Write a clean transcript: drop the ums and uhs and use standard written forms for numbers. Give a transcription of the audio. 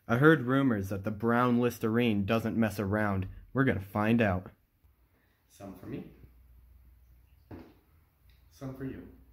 I heard rumors that the brown Listerine doesn't mess around. We're gonna find out. Some for me. Some for you.